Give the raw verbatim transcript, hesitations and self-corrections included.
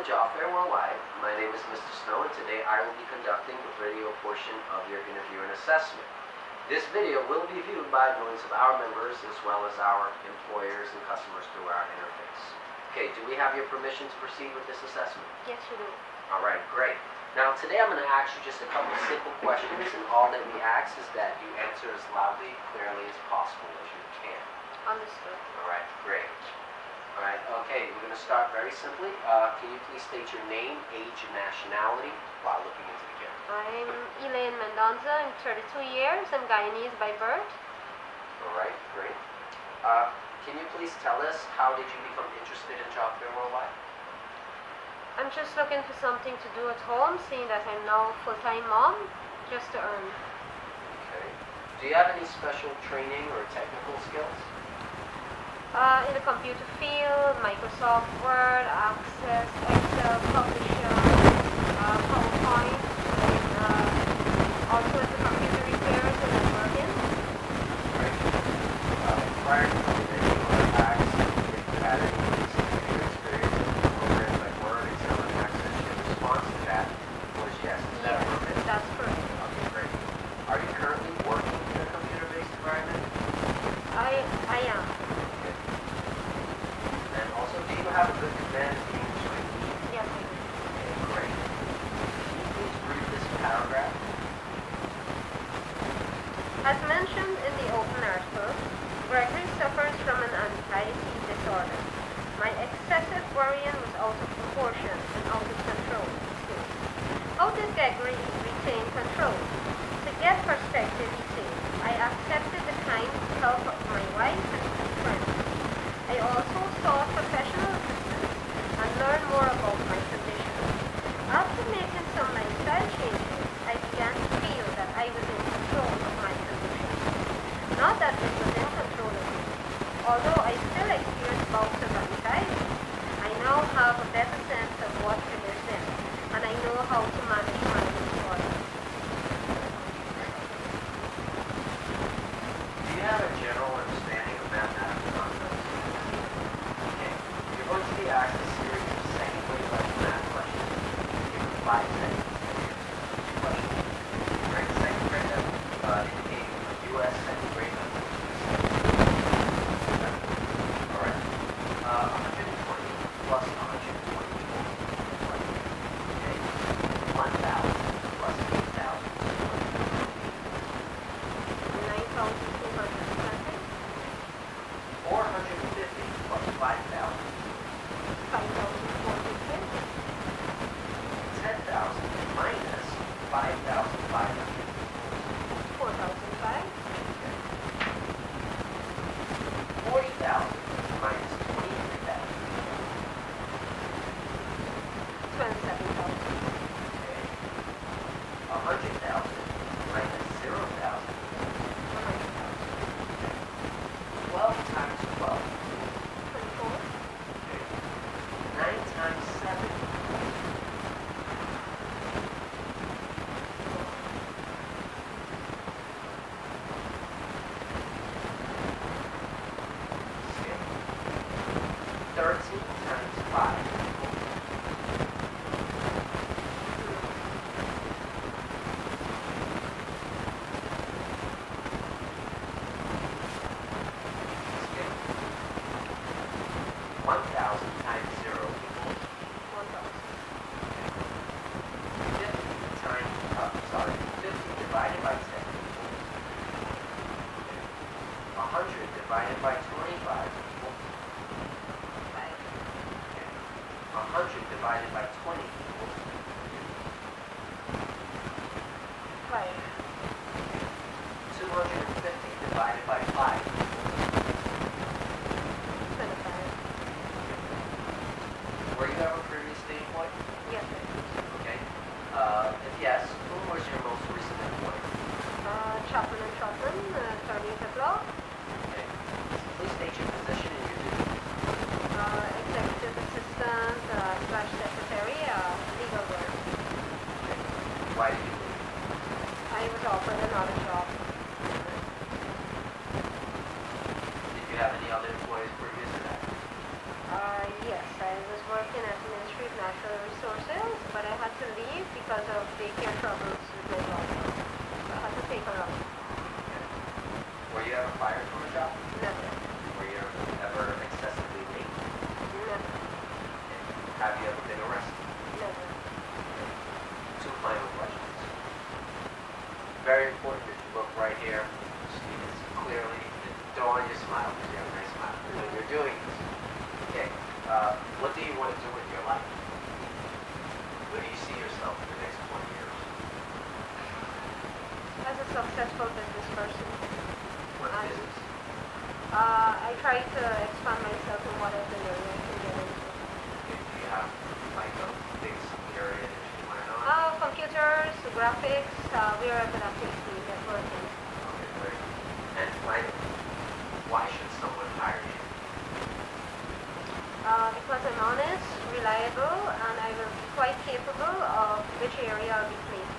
to Jobfair Worldwide. My name is Mister Snow, and today I will be conducting the video portion of your interview and assessment. This video will be viewed by millions of our members as well as our employers and customers through our interface. Okay, do we have your permission to proceed with this assessment? Yes, you do. All right, great. Now today I'm going to ask you just a couple of simple questions, and all that we ask is that you answer as loudly, clearly as possible as you can. Understood. All right, great. All right, okay, we're going to start very simply. Uh, can you please state your name, age, and nationality while looking into the camera? I'm Elaine Mendonca. I'm thirty-two years. I'm Guyanese by birth. All right, great. Uh, can you please tell us how did you become interested in Jobfair Worldwide? I'm just looking for something to do at home, seeing that I'm now a full-time mom, just to earn. Okay. Do you have any special training or technical skills? Uh, in the computer field, Microsoft Word, Access, Excel, Publisher, uh, PowerPoint, and uh, also as a computer repairs and networking. Right. Uh, prior to computing or Access, if you had any computer experience in programs like Word, Excel, and Access, your response to that was yes. Is that Yes, correct? that's correct. Okay, great. Are you currently working in a computer-based environment? I, I am. And also, do you have a good command of the English language? Yes, I do. Okay, great. Can you please read this paragraph? As mentioned in the open article, Gregory suffers from an anxiety disorder. My excessive worrying was out of proportion and out of control, he states. How did Gregory retain control? To get perspective, he says, I accepted the kind help of my wife and two friends. I also sought professional assistance and learned more about my condition. After making some lifestyle changes, I began to feel that I was in control of my condition. Not that it was in control of me. Although I still experience bouts of anxiety, I now have a better sense of what it is in, and I know how to manage my disorder. Do you have a general understanding of mathematical concepts? Okay. You're going to be asked a series of second grade level math questions. Given five seconds to answer each question. Right, second grade level, uh, indicating a U S second grade level. All right. Uh, one hundred twenty plus one hundred twenty equals what? Okay. one thousand plus eight thousand equals nine thousand two hundred twenty, four hundred fifty plus five thousand. five thousand four hundred fifty, ten thousand minus five thousand five hundred. four thousand five, forty thousand minus twenty-three thousand. twenty-seven thousand, Okay. one hundred thousand minus zero thousand. one hundred thousand, twelve times twelve. twenty-four, Okay. nine times seven. Okay. thirteen times five. one thousand times zero equals one thousand, fifty times, uh, sorry, fifty divided by ten equals one hundred divided by twenty-five equals five, one hundred divided by twenty equals five, two hundred fifty divided by five equals twenty-five, were you ever previously employed? yes, I do. Okay. Uh, if yes, who was your most recent employer? Uh, Chapman and Chapman, uh, attorneys at law, Okay. Please state your position and your duties. uh, executive assistant, uh, slash secretary, uh, legal work. Okay. Why did you leave? I was offered another job. Did you have any other employees previous to that? Uh, yes, I was working at the Ministry of Natural to leave because of daycare troubles with my daughter. So I had to take her out. Okay. Were you ever fired from a job? Never. Were you ever excessively late? Never. Okay. Have you ever been arrested? Never. Two final questions. Very important that you look right here, see this clearly, and don't want you to smile because you have a nice smile. When you're doing this, okay, uh, what do you want to do with your life? Where do you see yourself in the next twenty years? As a successful business person, What I- business? uh, I try to expand myself in whatever area I can get into. Okay, do you have like a big area that you plan on? Uh, computers, graphics, uh, wherever that takes me, networking. Okay, great. And finally, why should someone hire you? Uh, because I'm honest, reliable, and I will be quite capable of which area I'll be placed